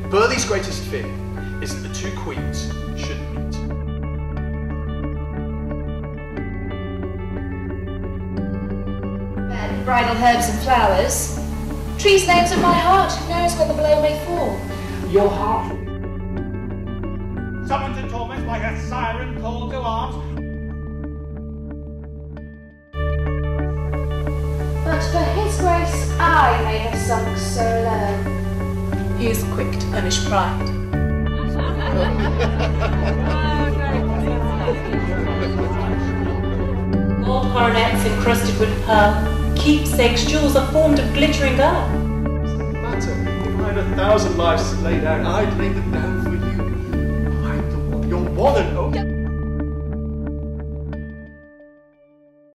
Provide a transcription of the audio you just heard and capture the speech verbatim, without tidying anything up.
Burleigh's greatest fear is that the two queens should meet. Men, bridal herbs and flowers. Trees names of my heart, who knows when the blow may fall. Your heart. Summoned to torment by her siren call to arms. But for his grace I may have sunk so low. He is quick to punish pride. Gold coronets encrusted with pearl, keepsakes, jewels are formed of glittering gold. Matter, if I had a thousand lives laid out, I'd lay them down for you. I'm the one you're more than owed.